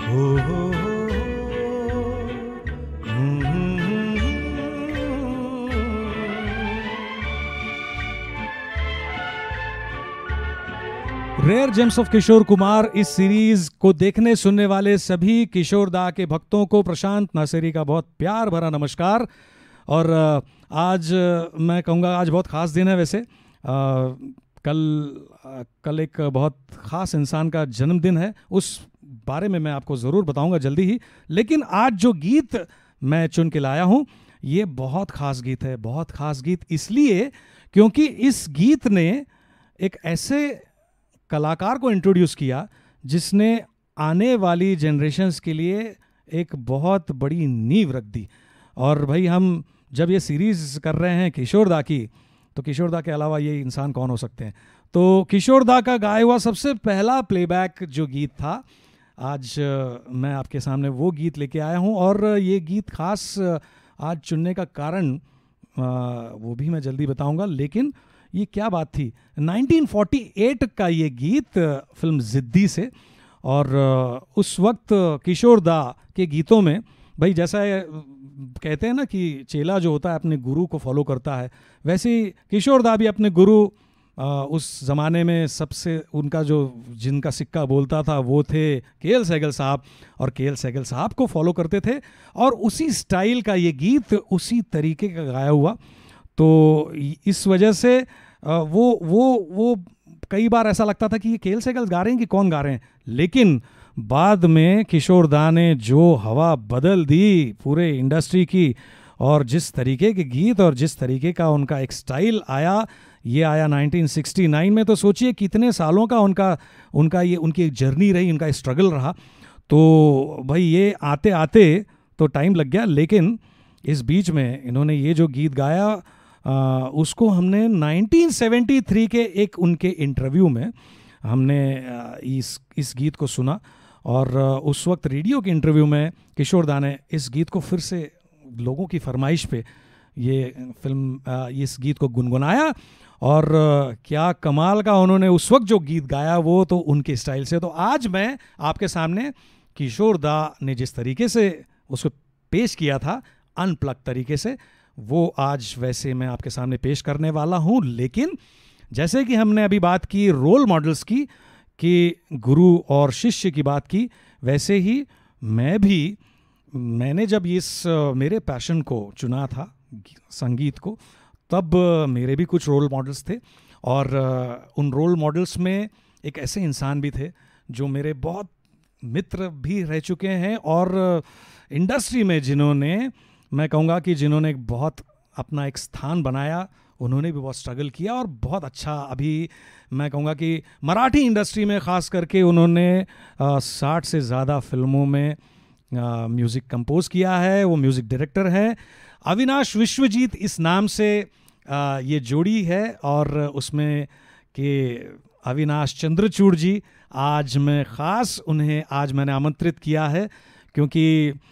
हो हो rare gems of Kishore Kumar. इस सीरीज को देखने सुनने वाले सभी किशोर दा के भक्तों को प्रशांत नासेरी का बहुत प्यार भरा नमस्कार। और आज मैं कहूँगा आज बहुत ख़ास दिन है। वैसे कल एक बहुत ख़ास इंसान का जन्मदिन है, उस बारे में मैं आपको ज़रूर बताऊंगा जल्दी ही। लेकिन आज जो गीत मैं चुन के लाया हूँ ये बहुत ख़ास गीत है। बहुत ख़ास गीत इसलिए क्योंकि इस गीत ने एक ऐसे कलाकार को इंट्रोड्यूस किया जिसने आने वाली जनरेशन्स के लिए एक बहुत बड़ी नींव रख दी। और भाई हम जब ये सीरीज़ कर रहे हैं किशोर दा की, तो किशोर दा के अलावा ये इंसान कौन हो सकते हैं। तो किशोर दा का गाया हुआ सबसे पहला प्लेबैक जो गीत था, आज मैं आपके सामने वो गीत लेके आया हूँ। और ये गीत खास आज चुनने का कारण वो भी मैं जल्दी बताऊँगा। लेकिन ये क्या बात थी, 1948 का ये गीत फिल्म ज़िद्दी से। और उस वक्त किशोर दा के गीतों में भाई जैसा कहते हैं ना कि चेला जो होता है अपने गुरु को फॉलो करता है, वैसे ही किशोर दा भी अपने गुरु उस ज़माने में सबसे उनका जो जिनका सिक्का बोलता था वो थे के.एल. सहगल साहब। और के.एल. सहगल साहब को फॉलो करते थे और उसी स्टाइल का ये गीत उसी तरीके का गाया हुआ। तो इस वजह से वो कई बार ऐसा लगता था कि ये के.एल. सहगल गा रहे हैं कि कौन गा रहे हैं। लेकिन बाद में किशोर दा ने जो हवा बदल दी पूरे इंडस्ट्री की, और जिस तरीके के गीत और जिस तरीके का उनका एक स्टाइल आया, ये आया 1969 में। तो सोचिए कितने सालों का उनका ये उनकी एक जर्नी रही, उनका स्ट्रगल रहा। तो भाई ये आते आते तो टाइम लग गया, लेकिन इस बीच में इन्होंने ये जो गीत गाया उसको हमने 1973 के एक उनके इंटरव्यू में हमने इस गीत को सुना। और उस वक्त रेडियो के इंटरव्यू में किशोर दा ने इस गीत को फिर से लोगों की फरमाइश पे इस गीत को गुनगुनाया। और क्या कमाल का उन्होंने उस वक्त जो गीत गाया वो तो उनके स्टाइल से। तो आज मैं आपके सामने किशोर दा ने जिस तरीके से उसको पेश किया था अनप्लग तरीके से, वो आज वैसे मैं आपके सामने पेश करने वाला हूँ। लेकिन जैसे कि हमने अभी बात की रोल मॉडल्स की, कि गुरु और शिष्य की बात की, वैसे ही मैंने जब मेरे पैशन को चुना था संगीत को, तब मेरे भी कुछ रोल मॉडल्स थे। और उन रोल मॉडल्स में एक ऐसे इंसान भी थे जो मेरे बहुत मित्र भी रह चुके हैं, और इंडस्ट्री में जिन्होंने मैं कहूँगा कि जिन्होंने बहुत अपना एक स्थान बनाया, उन्होंने भी बहुत स्ट्रगल किया और बहुत अच्छा। अभी मैं कहूँगा कि मराठी इंडस्ट्री में ख़ास करके उन्होंने 60 से ज़्यादा फिल्मों में म्यूज़िक कंपोज किया है। वो म्यूज़िक डायरेक्टर हैं। अविनाश विश्वजीत इस नाम से ये जोड़ी है। और उसमें के अविनाश चंद्रचूड़ जी, आज मैं ख़ास उन्हें आज मैंने आमंत्रित किया है, क्योंकि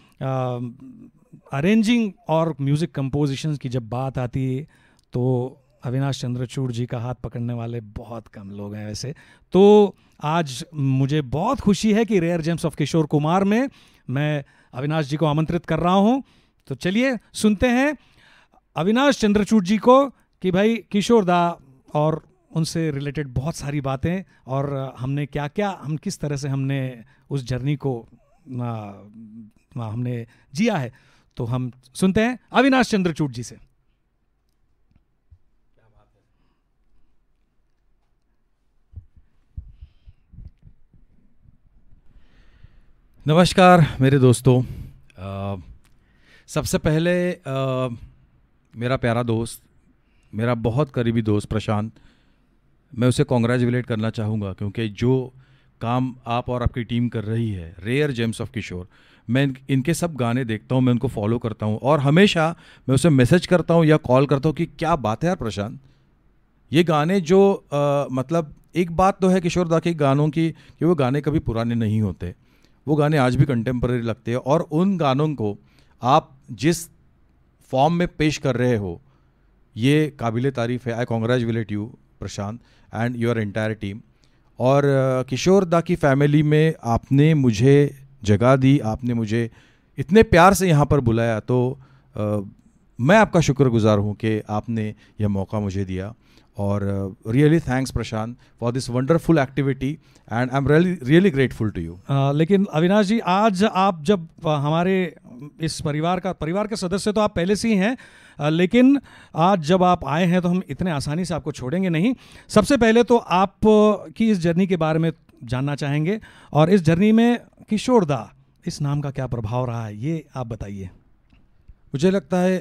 अरेंजिंग और म्यूज़िक कंपोजिशन की जब बात आती है तो अविनाश चंद्रचूड़ जी का हाथ पकड़ने वाले बहुत कम लोग हैं वैसे। तो आज मुझे बहुत खुशी है कि rare gems of Kishore Kumar में मैं अविनाश जी को आमंत्रित कर रहा हूं। तो चलिए सुनते हैं अविनाश चंद्रचूड़ जी को कि भाई किशोर दा और उनसे रिलेटेड बहुत सारी बातें, और हमने हम किस तरह से हमने उस जर्नी को हमने जिया है। तो हम सुनते हैं अविनाश चंद्रचूड़ जी से। नमस्कार मेरे दोस्तों। सबसे पहले मेरा प्यारा दोस्त, मेरा बहुत करीबी दोस्त प्रशांत, मैं उसे कॉन्ग्रेचुलेट करना चाहूँगा, क्योंकि जो काम आप और आपकी टीम कर रही है रेयर जेम्स ऑफ किशोर, मैं इनके सब गाने देखता हूँ, मैं उनको फॉलो करता हूँ, और हमेशा मैं उसे मैसेज करता हूँ या कॉल करता हूँ कि क्या बात है यार प्रशांत, ये गाने जो मतलब एक बात तो है किशोर दा के गानों की कि वो गाने कभी पुराने नहीं होते, वो गाने आज भी कंटेम्पररी लगते हैं। और उन गानों को आप जिस फॉर्म में पेश कर रहे हो ये काबिले तारीफ़ है। I congratulate you Prashant and your entire team. और किशोर दा की फैमिली में आपने मुझे जगह दी, आपने मुझे इतने प्यार से यहाँ पर बुलाया, तो मैं आपका शुक्रगुजार हूँ कि आपने यह मौका मुझे दिया। और really thanks Prashant for this wonderful activity and I am really grateful to you. लेकिन अविनाश जी, आज आप जब हमारे इस परिवार के सदस्य तो आप पहले से ही हैं, लेकिन आज जब आप आए हैं तो हम इतने आसानी से आपको छोड़ेंगे नहीं। सबसे पहले तो आप की इस जर्नी के बारे में जानना चाहेंगे, और इस जर्नी में किशोर दा इस नाम का क्या प्रभाव रहा है, ये आप बताइए। मुझे लगता है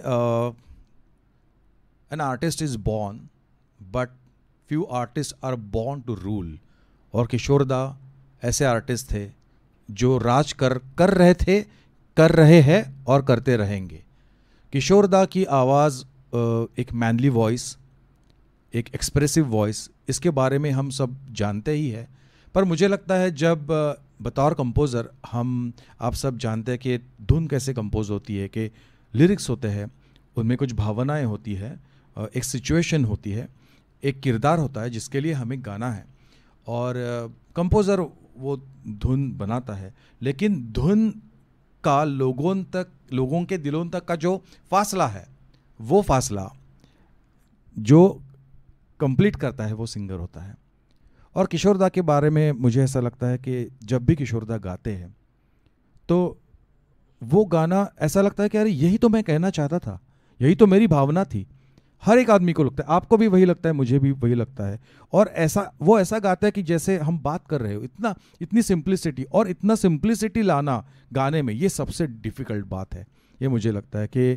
an artist is born but few artists are born to rule, और किशोर दा ऐसे आर्टिस्ट थे जो राज कर रहे थे, कर रहे हैं और करते रहेंगे। किशोर दा की आवाज़ एक मैनली वॉइस, एक एक्सप्रेसिव वॉइस, इसके बारे में हम सब जानते ही है। पर मुझे लगता है जब बतौर कंपोज़र आप सब जानते हैं कि धुन कैसे कंपोज होती है, कि लिरिक्स होते हैं, उनमें कुछ भावनाएं होती है, एक सिचुएशन होती है, एक किरदार होता है जिसके लिए हमें गाना है, और कंपोज़र वो धुन बनाता है। लेकिन धुन का लोगों के दिलों तक का जो फासला है, वो फासला जो कंप्लीट करता है वो सिंगर होता है। और किशोर दा के बारे में मुझे ऐसा लगता है कि जब भी किशोर दा गाते हैं तो वो गाना ऐसा लगता है कि अरे यही तो मैं कहना चाहता था, यही तो मेरी भावना थी। हर एक आदमी को लगता है, आपको भी वही लगता है, मुझे भी वही लगता है। और वो ऐसा गाता है कि जैसे हम बात कर रहे हो, इतनी सिंप्लिसिटी, और इतना सिंप्लिसिटी लाना गाने में, ये सबसे डिफ़िकल्ट बात है। ये मुझे लगता है कि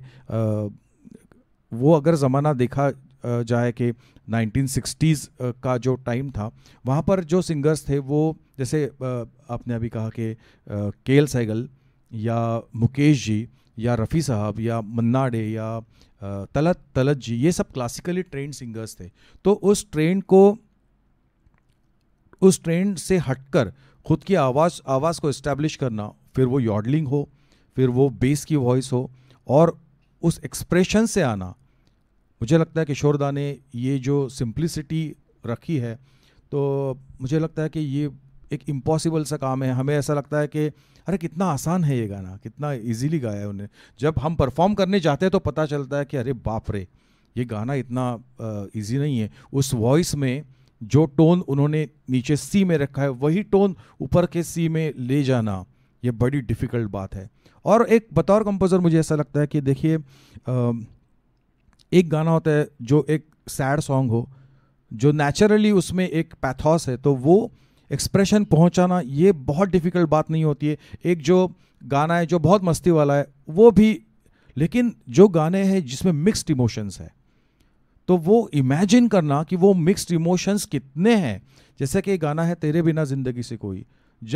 वो अगर ज़माना देखा जाए कि 1960s का जो टाइम था, वहाँ पर जो सिंगर्स थे वो जैसे आपने अभी कहा कि के.एल. सहगल या मुकेश जी या रफ़ी साहब या मन्ना डे या तलत जी, ये सब क्लासिकली ट्रेंड सिंगर्स थे। तो उस ट्रेंड से हटकर खुद की आवाज़ को इस्टेब्लिश करना, फिर वो यॉडलिंग हो, फिर वो बेस की वॉइस हो, और उस एक्सप्रेशन से आना, मुझे लगता है किशोर दा ने ये जो सिंप्लिसिटी रखी है, तो मुझे लगता है कि ये एक इम्पॉसिबल सा काम है। हमें ऐसा लगता है कि अरे कितना आसान है ये गाना, कितना इजीली गाया है उन्हें। जब हम परफॉर्म करने जाते हैं तो पता चलता है कि अरे बाप रे, ये गाना इतना इजी नहीं है। उस वॉइस में जो टोन उन्होंने नीचे सी में रखा है, वही टोन ऊपर के सी में ले जाना, ये बड़ी डिफ़िकल्ट बात है। और एक बतौर कंपोज़र मुझे ऐसा लगता है कि देखिए, एक गाना होता है जो एक सैड सॉन्ग हो, जो नेचुरली उसमें एक पैथोस है, तो वो एक्सप्रेशन पहुंचाना ये बहुत डिफ़िकल्ट बात नहीं होती है। एक जो गाना है जो बहुत मस्ती वाला है वो भी, लेकिन जो गाने हैं जिसमें मिक्स्ड इमोशंस है, तो वो इमेजिन करना कि वो मिक्स्ड इमोशंस कितने हैं। जैसे कि गाना है तेरे बिना ज़िंदगी से कोई,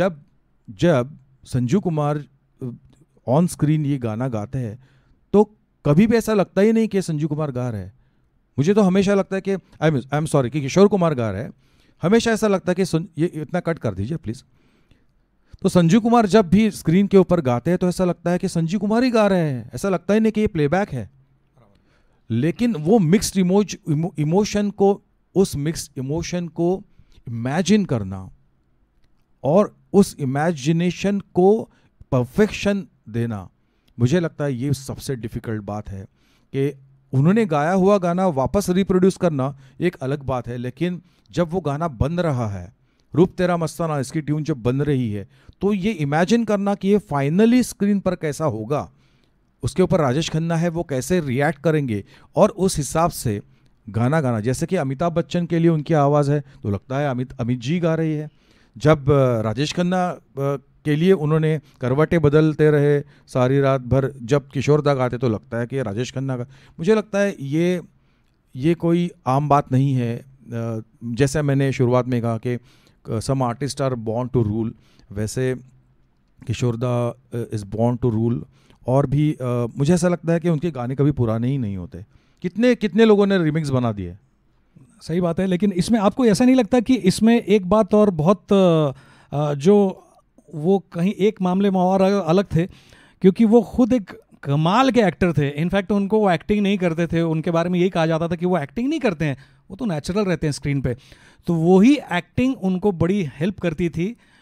जब संजू कुमार ऑन स्क्रीन ये गाना गाते हैं तो कभी भी ऐसा लगता ही नहीं कि संजू कुमार गा रहे हैं। मुझे तो हमेशा लगता है कि आई एम सॉरी कि किशोर कुमार गा रहे हैं। हमेशा ऐसा लगता है कि ये इतना कट कर दीजिए प्लीज़। तो संजू कुमार जब भी स्क्रीन के ऊपर गाते हैं तो ऐसा लगता है कि संजू कुमार ही गा रहे हैं, ऐसा लगता ही नहीं कि ये प्लेबैक है। लेकिन वो मिक्स्ड इमोशन को, उस मिक्स्ड इमोशन को इमेजिन करना और उस इमेजिनेशन को परफेक्शन देना, मुझे लगता है ये सबसे डिफ़िकल्ट बात है। कि उन्होंने गाया हुआ गाना वापस रिप्रोड्यूस करना एक अलग बात है, लेकिन जब वो गाना बन रहा है, रूप तेरा मस्ताना इसकी ट्यून जब बन रही है, तो ये इमेजिन करना कि ये फाइनली स्क्रीन पर कैसा होगा, उसके ऊपर राजेश खन्ना है वो कैसे रिएक्ट करेंगे, और उस हिसाब से गाना गाना। जैसे कि अमिताभ बच्चन के लिए उनकी आवाज़ है तो लगता है अमित जी गा रही है। जब राजेश खन्ना के लिए उन्होंने करवटें बदलते रहे सारी रात भर, जब किशोर दा गाते तो लगता है कि राजेश खन्ना का। मुझे लगता है ये कोई आम बात नहीं है। जैसे मैंने शुरुआत में कहा कि some artist are born to rule, वैसे किशोर दा इज़ बॉर्न टू रूल। और भी मुझे ऐसा लगता है कि उनके गाने कभी पुराने ही नहीं होते। कितने लोगों ने रिमिक्स बना दिए। सही बात है, लेकिन इसमें आपको ऐसा नहीं लगता कि इसमें एक बात और बहुत जो वो कहीं एक मामले में और अलग थे, क्योंकि वो खुद एक कमाल के एक्टर थे। इनफैक्ट उनको वो एक्टिंग नहीं करते थे, उनके बारे में यही कहा जाता था कि वो एक्टिंग नहीं करते हैं, वो तो नेचुरल रहते हैं स्क्रीन पे। तो वही एक्टिंग उनको बड़ी हेल्प करती थी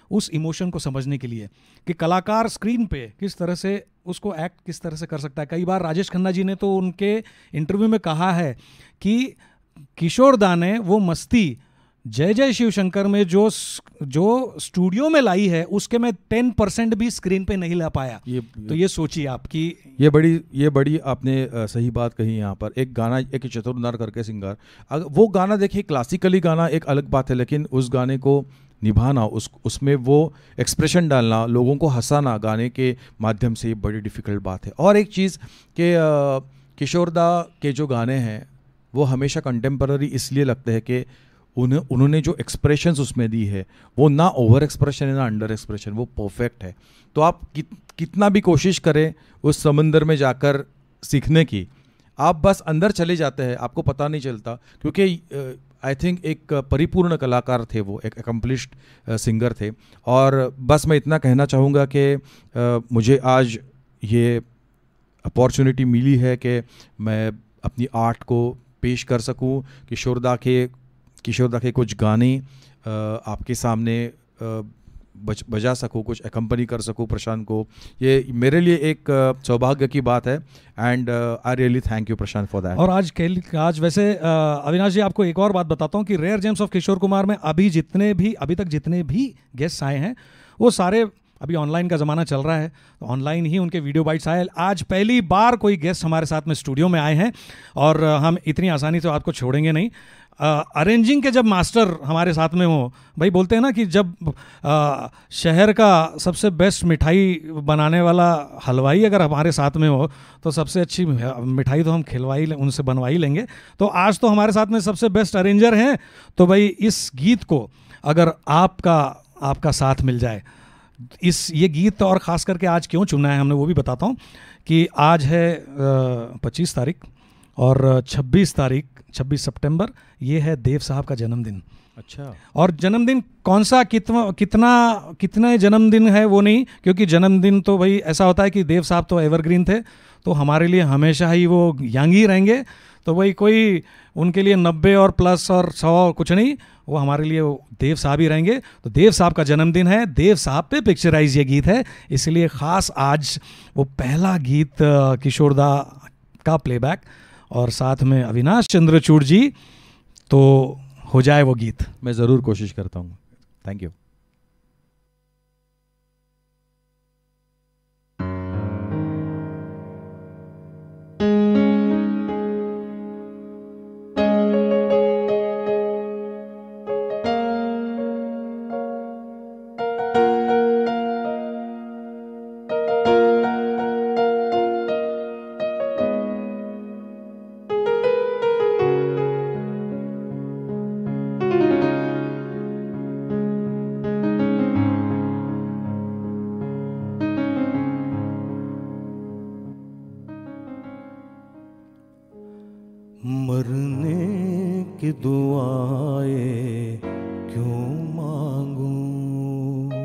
उस इमोशन को समझने के लिए कि कलाकार स्क्रीन पे किस तरह से उसको एक्ट किस तरह से कर सकता है। कई बार राजेश खन्ना जी ने तो उनके इंटरव्यू में कहा है कि किशोर दा ने वो मस्ती जय जय शिव शंकर में जो स्टूडियो में लाई है उसके में 10% भी स्क्रीन पे नहीं ला पाया। तो ये सोचिए आपकी, ये बड़ी आपने सही बात कही। यहाँ पर एक गाना, एक चतुरनार करके सिंगर, वो गाना देखिए, क्लासिकली गाना एक अलग बात है, लेकिन उस गाने को निभाना, उसमें वो एक्सप्रेशन डालना, लोगों को हंसाना गाने के माध्यम से, बड़ी डिफ़िकल्ट बात है। और एक चीज़ कि किशोर दा के जो गाने हैं वो हमेशा कंटेम्पररी इसलिए लगते हैं कि उन्होंने जो एक्सप्रेशंस उसमें दी है वो ना ओवर एक्सप्रेशन है ना अंडर एक्सप्रेशन, वो परफेक्ट है। तो आप कितना भी कोशिश करें उस समंदर में जाकर सीखने की, आप बस अंदर चले जाते हैं, आपको पता नहीं चलता, क्योंकि आई थिंक एक परिपूर्ण कलाकार थे वो, एक एकम्प्लिश्ड सिंगर थे। और बस मैं इतना कहना चाहूँगा कि मुझे आज ये अपॉर्चुनिटी मिली है कि मैं अपनी आर्ट को पेश कर सकूँ, किशोर दा के कुछ गाने आपके सामने बजा सकूँ, कुछ एकम्पनी कर सकूँ प्रशांत को। ये मेरे लिए एक सौभाग्य की बात है, and I really thank you Prashant for that. और आज वैसे अविनाश जी, आपको एक और बात बताता हूँ कि rare gems of Kishore Kumar में अभी तक जितने भी गेस्ट आए हैं वो सारे, अभी ऑनलाइन का ज़माना चल रहा है तो ऑनलाइन ही उनके वीडियो बाइट्स आए। आज पहली बार कोई गेस्ट हमारे साथ में स्टूडियो में आए हैं और हम इतनी आसानी से आपको छोड़ेंगे नहीं। अरेंजिंग के जब मास्टर हमारे साथ में हो, भाई बोलते हैं ना कि जब शहर का सबसे बेस्ट मिठाई बनाने वाला हलवाई अगर हमारे साथ में हो तो सबसे अच्छी मिठाई तो हम उनसे बनवा ही लेंगे। तो आज तो हमारे साथ में सबसे बेस्ट अरेंजर हैं, तो भाई इस गीत को अगर आपका साथ मिल जाए, ये गीत और ख़ास करके आज क्यों चुना है हमने वो भी बताता हूँ कि आज है 25 तारीख और 26 सितंबर ये है देव साहब का जन्मदिन। अच्छा। और जन्मदिन कौन सा कितना जन्मदिन है वो नहीं, क्योंकि जन्मदिन तो भाई ऐसा होता है कि देव साहब तो एवरग्रीन थे, तो हमारे लिए हमेशा ही वो यंग ही रहेंगे। तो भाई कोई उनके लिए 90 और प्लस और 100 कुछ नहीं, वो हमारे लिए देव साहब ही रहेंगे। तो देव साहब का जन्मदिन है, देव साहब पे पिक्चराइज ये गीत है, इसलिए ख़ास आज वो पहला गीत किशोर दा का प्लेबैक और साथ में अविनाश चंद्रचूड़ जी, तो हो जाए वो गीत। मैं ज़रूर कोशिश करता हूँ। Thank you. मरने की दुआएं क्यों मांगूं,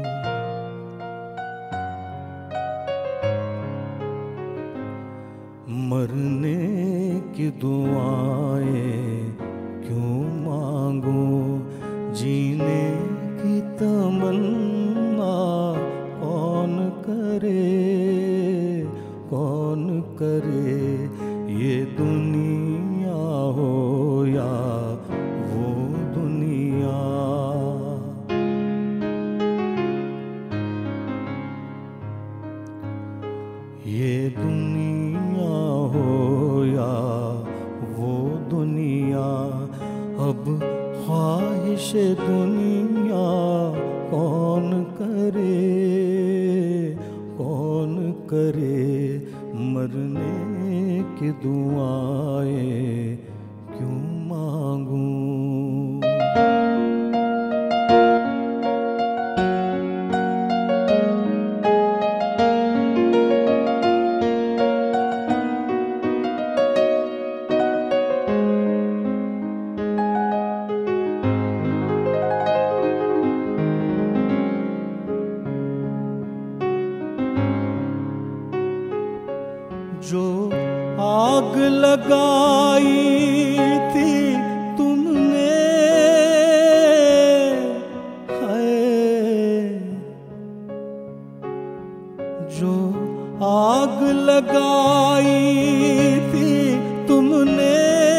मरने की दुआएं क्यों मांगूं, जीने की तमन्ना कौन करे ये दुनिया हो या वो दुनिया। ये दुनिया हो या वो दुनिया, अब ख्वाहिश दुनिया कौन करे, मरने की दुआएं क्यों मांगूं। जो आग लगाई थी तुमने, हाय जो आग लगाई थी तुमने,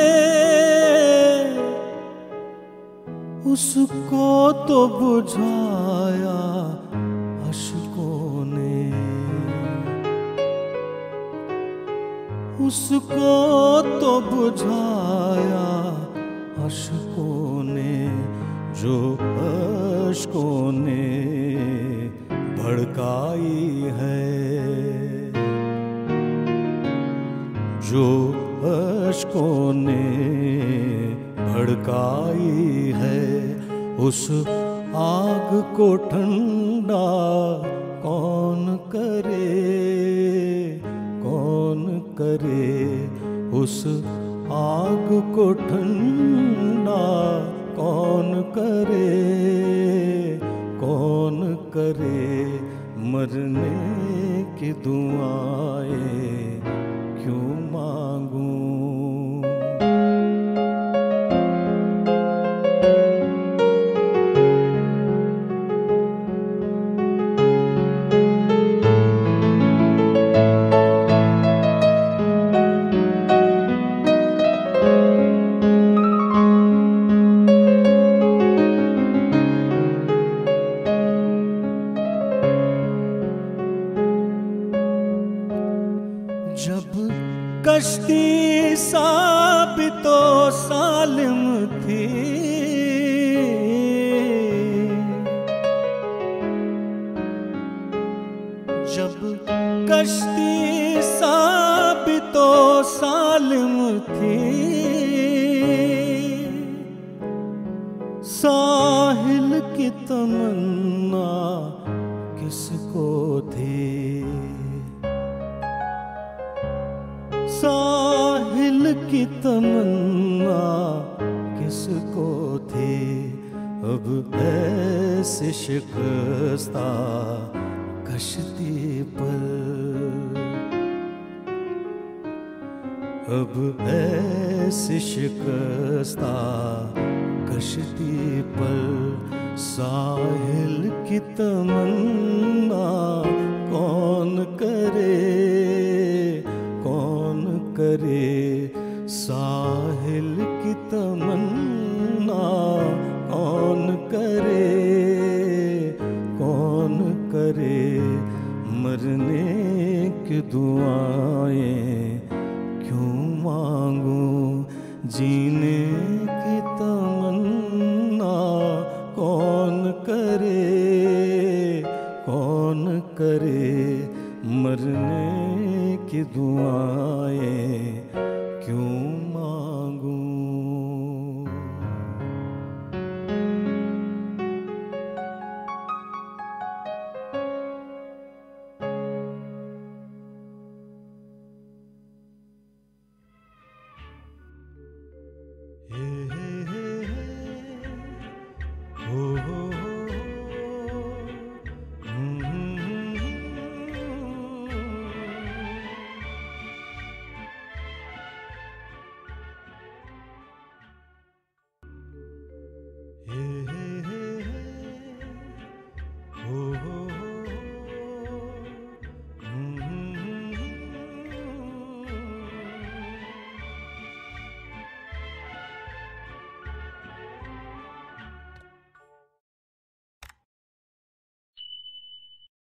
उसको तो बुझाया अश्कों ने, उसको तो बुझाया अश्कों ने, जो अश्कों ने भड़काई है, जो अश्कों ने भड़काई है। उस आग को ठंडा कौन करे, कौन करे, उस आग को ठंडा कौन करे, कौन करे। मरने की दुआएं क्यों मांगूं। जब कश्ती साबितो सालिम थी, जब कश्ती साबितो सालिम थी, साहिल की तमन्ना किसको थी, साहिल की तमन्ना किसको थी। अब ऐसे शिकस्ता कश्ती पर, अब ऐसे शिकस्ता कश्ती पर, साहिल की तमन्ना कौन करे, कौन करे। साहिल की तमन्ना कौन करे, कौन करे। मरने की दुआएं क्यों मांगूं, जीने की तमन्ना कौन करे, कौन करे। मरने की दुआएं क्यों मांगूं।